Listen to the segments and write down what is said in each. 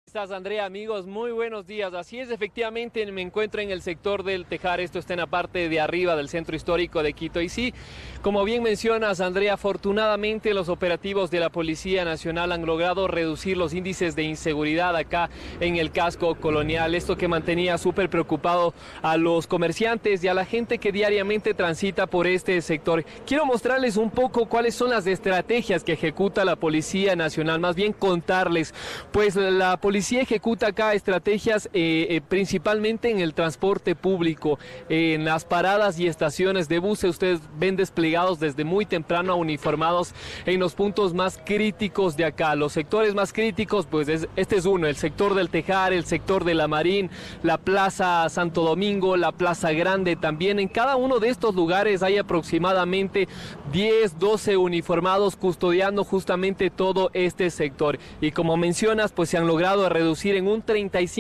¿Estás, Andrea? Amigos, muy buenos días. Así es, efectivamente me encuentro en el sector del Tejar. Esto está en la parte de arriba del centro histórico de Quito. Y sí, como bien mencionas, Andrea, afortunadamente los operativos de la Policía Nacional han logrado reducir los índices de inseguridad acá en el casco colonial. Esto que mantenía súper preocupado a los comerciantes y a la gente que diariamente transita por este sector. Quiero mostrarles un poco cuáles son las estrategias que ejecuta la Policía Nacional, más bien contarles, pues la policía ejecuta acá estrategias principalmente en el transporte público, en las paradas y estaciones de buses. Ustedes ven desplegados desde muy temprano uniformados en los puntos más críticos de acá. Los sectores más críticos, pues este es uno, el sector del Tejar, el sector de la Marín, la Plaza Santo Domingo, la Plaza Grande también. En cada uno de estos lugares hay aproximadamente 10, 12 uniformados custodiando justamente todo este sector. Y como mencionas, pues se han logrado reducir en un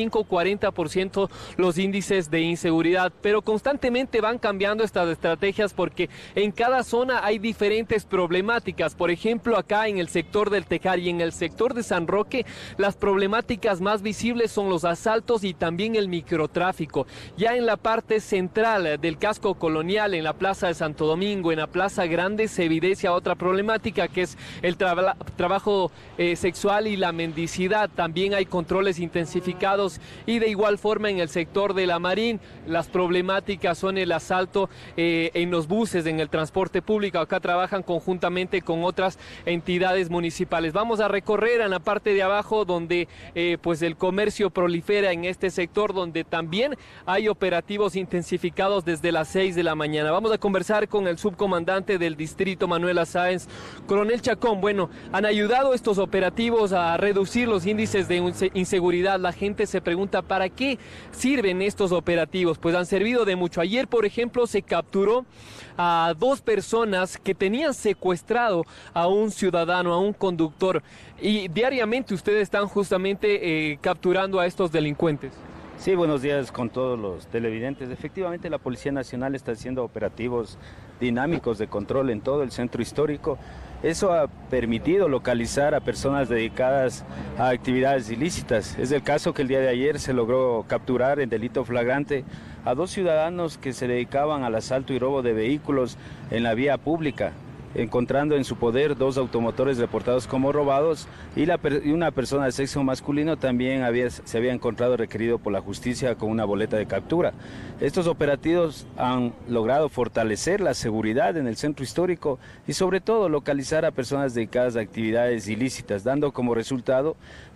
35-40% los índices de inseguridad, pero constantemente van cambiando estas estrategias porque en cada zona hay diferentes problemáticas. Por ejemplo, acá en el sector del Tejar y en el sector de San Roque, las problemáticas más visibles son los asaltos y también el microtráfico. Ya en la parte central del casco colonial, en la Plaza de Santo Domingo, en la Plaza Grande, se evidencia otra problemática que es el trabajo sexual y la mendicidad. También hay controles intensificados y de igual forma en el sector de la Marín las problemáticas son el asalto en los buses, en el transporte público. Acá trabajan conjuntamente con otras entidades municipales. Vamos a recorrer en la parte de abajo donde pues el comercio prolifera en este sector, donde también hay operativos intensificados desde las 6 de la mañana. Vamos a conversar con el subcomandante del distrito, Manuela Sáenz. Coronel Chacón, bueno, han ayudado estos operativos a reducir los índices de inseguridad. La gente se pregunta ¿para qué sirven estos operativos? Pues han servido de mucho. Ayer, por ejemplo, se capturó a 2 personas que tenían secuestrado a un ciudadano, a un conductor, y diariamente ustedes están justamente capturando a estos delincuentes. Sí, buenos días con todos los televidentes. Efectivamente, la Policía Nacional está haciendo operativos dinámicos de control en todo el centro histórico. Eso ha permitido localizar a personas dedicadas a actividades ilícitas. Es el caso que el día de ayer se logró capturar en delito flagrante a 2 ciudadanos que se dedicaban al asalto y robo de vehículos en la vía pública, encontrando en su poder 2 automotores reportados como robados y una persona de sexo masculino también se había encontrado requerido por la justicia con una boleta de captura. Estos operativos han logrado fortalecer la seguridad en el centro histórico y sobre todo localizar a personas dedicadas a actividades ilícitas, dando como resultado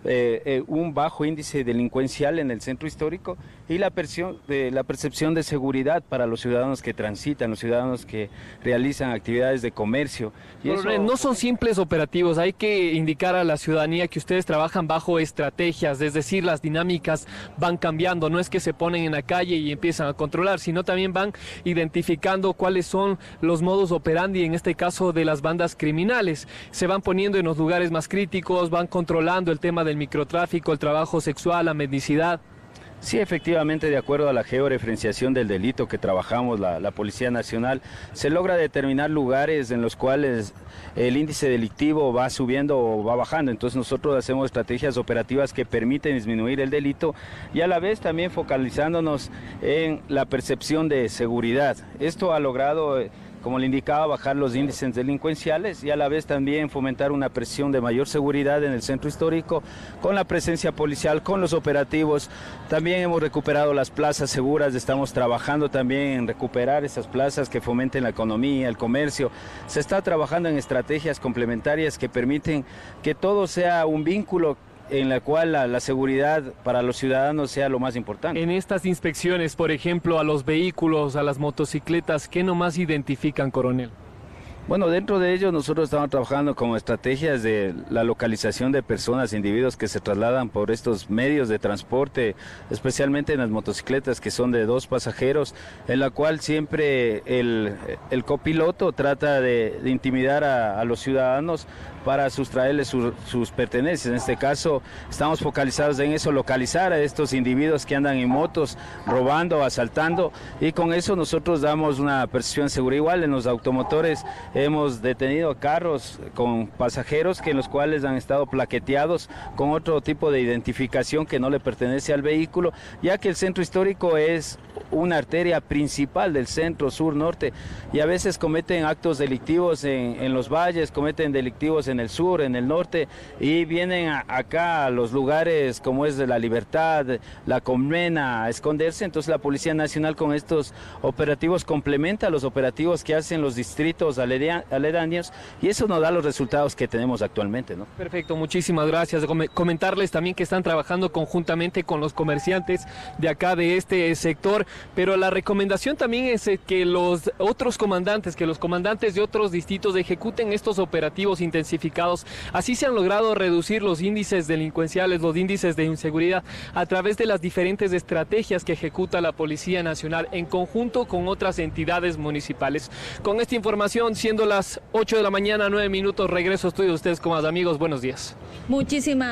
un bajo índice delincuencial en el centro histórico y la percepción de seguridad para los ciudadanos que transitan, los ciudadanos que realizan actividades de comercio. Y eso... No son simples operativos, hay que indicar a la ciudadanía que ustedes trabajan bajo estrategias, es decir, las dinámicas van cambiando, no es que se ponen en la calle y empiezan a controlar, sino también van identificando cuáles son los modus operandi, en este caso de las bandas criminales. Se van poniendo en los lugares más críticos, van controlando el tema del microtráfico, el trabajo sexual, la mendicidad. Sí, efectivamente, de acuerdo a la georreferenciación del delito que trabajamos la Policía Nacional, se logra determinar lugares en los cuales el índice delictivo va subiendo o va bajando. Entonces nosotros hacemos estrategias operativas que permiten disminuir el delito y a la vez también focalizándonos en la percepción de seguridad. Esto ha logrado, como le indicaba, bajar los índices delincuenciales y a la vez también fomentar una presión de mayor seguridad en el centro histórico con la presencia policial, con los operativos. También hemos recuperado las plazas seguras, estamos trabajando también en recuperar esas plazas que fomenten la economía, el comercio. Se está trabajando en estrategias complementarias que permiten que todo sea un vínculo en la cual la seguridad para los ciudadanos sea lo más importante. En estas inspecciones, por ejemplo, a los vehículos, a las motocicletas, ¿qué nomás identifican, coronel? Bueno, dentro de ello nosotros estamos trabajando con estrategias de la localización de personas, individuos que se trasladan por estos medios de transporte, especialmente en las motocicletas que son de 2 pasajeros, en la cual siempre el copiloto trata de intimidar a los ciudadanos para sustraerles sus pertenencias. En este caso estamos focalizados en eso, localizar a estos individuos que andan en motos robando, asaltando, y con eso nosotros damos una percepción segura. Igual en los automotores hemos detenido carros con pasajeros en los cuales han estado plaqueteados con otro tipo de identificación que no le pertenece al vehículo, ya que el centro histórico es una arteria principal del centro, sur, norte, y a veces cometen actos delictivos en los valles, cometen delictivos en el sur, en el norte, y vienen acá a los lugares como es de La Libertad, La Colmena, a esconderse. Entonces la Policía Nacional con estos operativos complementa los operativos que hacen los distritos aledaños, y eso nos da los resultados que tenemos actualmente, ¿no? Perfecto, muchísimas gracias. Comentarles también que están trabajando conjuntamente con los comerciantes de acá de este sector, pero la recomendación también es que los otros comandantes, que los comandantes de otros distritos ejecuten estos operativos intensificados. Así se han logrado reducir los índices delincuenciales, los índices de inseguridad a través de las diferentes estrategias que ejecuta la Policía Nacional en conjunto con otras entidades municipales. Con esta información, siendo las 8 de la mañana, 9 minutos, regreso a estudio de ustedes con más amigos. Buenos días. Muchísimas